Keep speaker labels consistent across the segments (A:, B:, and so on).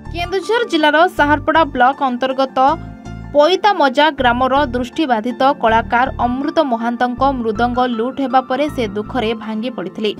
A: Keonjhar जिलार साहारपड़ा block अंतर्गत पैतामजा grammar दृष्टिबाधित कलाकार अमृत महांतक मृदंग लुट हेबा परे से दुखरे भांगी पड़िथिले।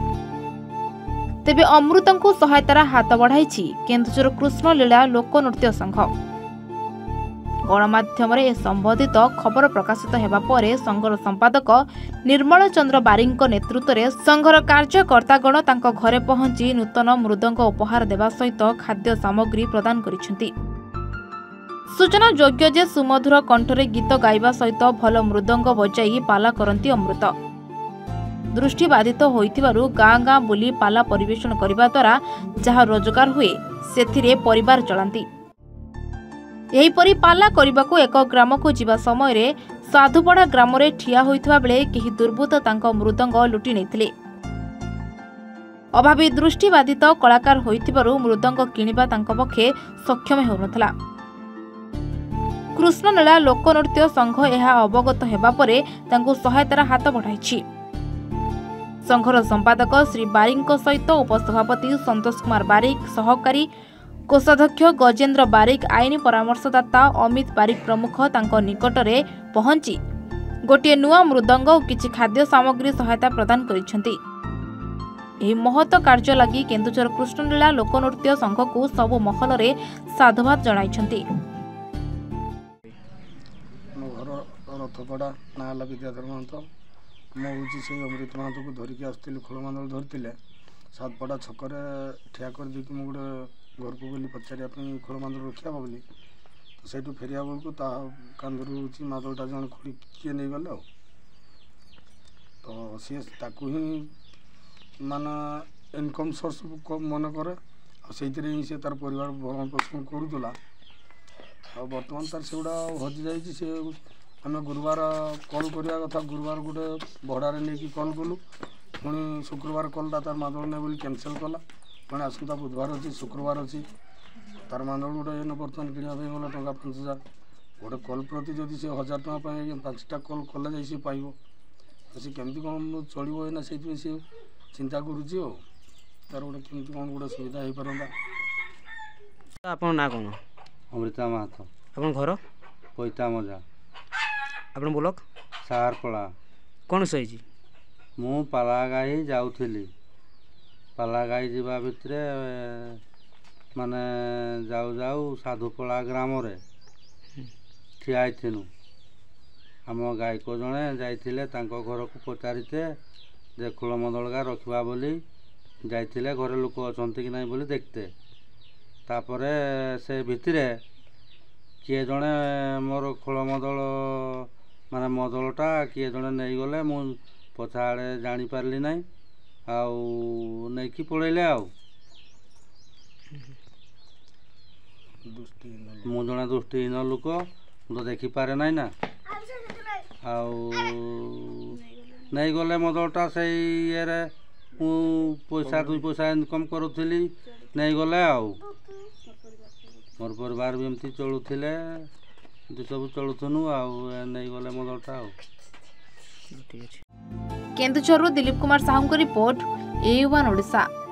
A: तेबे अमृतंकु सहायतार हाथ बढ़ाई केन्दुझर कृष्णलीला लोकनृत्य संघ। गणमाध्यम संबंधित खबर प्रकाशित हेबा परे संघर संपादक निर्मल चंद्र बारिक नेतृत्व में संघर कार्यकर्तागण तांको घरे पहुंची नूतन मृदंग उपहार देवा सहित खाद्य सामग्री प्रदान करिसेंती। सूचना योग्य जे सुमधुर कंठरे गीत गाइबा सहित भल मृदंग बजाई पाला करती अमृत। दृष्टिबाधित होइथिबारु गाँ गाँ बुली पाला परिवेषण करबा द्वारा जहाँ रोजगार हुए सेथिरे परिवार चलांती। एहीपरि पाला करबाकू एक ग्राम को जीवा समय रे साधुपड़ा ग्राम रे ठिया होइथिबा बेले केही दुर्बृत्त तांको मृदंग लुटि नेथिले। अभावी दृष्टिबाधित कलाकार होइथिबारु मृदंग किनिबा तांको पक्षे सक्षम हेउनथला। कृष्णलीला लोकनृत्य संघ एहा अवगत हेबा परे तांको सहायतार हाथ बढ़ाइछि। संघर संपादक श्री बारिक सहित उपसभापति संतोष कुमार बारिक, सहकारी कोषाध्यक्ष गजेन्द्र बारिक, आईन परामर्शदाता अमित बारिक प्रमुख तांको निकटरे पहुंची गोटे नुआ मृदंग और किछि खाद्य सामग्री सहायता प्रदान करिसेंती। एही महत कार्य लगी केन्दुझर कृष्णलीला लोकनृत्य संघ को सबु महल रे साधुवाद जणाइछंती।
B: रथपड़ा नाला विद्याधर महंत मुझे से अमृत महंत को धरिकी आसती खोलमांदल धरते सातपड़ा छकरे ठिया कर दी मुझे गोटे घर को गली पचारिया खोलमांदल रखा बोली तो सही फेरिया बेलू कांदर मादलटा जन खोल किए नहीं गले तो सी ही माना इनकम सोर्स मन करे ही से तार परिवार भरण पोषण करूला बर्तमान तार से गुड़ा हजि जाइए। आम गुरुवार कल करवा कथा गुरुवार गोटे भड़ारे नहीं कल कलु पुणी शुक्रवार कलटा तार मादल नहीं बोली कैनसल कला पुणी आसंता बुधवार अच्छी शुक्रवार अच्छी तार मादल गोटे बर्तमान किणा गला टंका 5000 गोटे कल प्रति जदि से 1000 टका 5टा कल कले जाए सी पाइब तो सी केमती कौन चलो ना से चिंता करुच्ची तार गोटे केमती कौन गोटे सुविधा हो पारंता।
C: आपन ना कौन?
D: अमृता महतो।
C: आपन घर
D: पैतामजा।
C: आपन ब्लॉक
D: साहारपड़ा।
C: कौन सही
D: मु पालागाई जाऊली पालागाई जावा भितर माने जाऊ जाऊ साधुपड़ा ग्राम रे ठिया थीनु आम गायक जड़े जाइए घर को पचारिते जे खोलमदलगा रखा बोली जाइए घरे लोक अच्छा कि नहीं बोली देखते तापरे से भितरे किए जड़े मोर खोलमदल माने मदलटा किए जड़े नहीं गले मु पछाड़े जापारि ना नहीं कि पलैले मु जड़े दृष्टिहीन लोक तो देखिपारे ना ना नहीं गले मदलटा से ये पैसा 2 पैसा इनकम करुली नहीं गले मोर परिवार भी एमती चलुले सब चलुनु नहीं गले मदलटा।
A: केन्दुझरु दिलीप कुमार साहू रिपोर्ट A1 ओडिशा।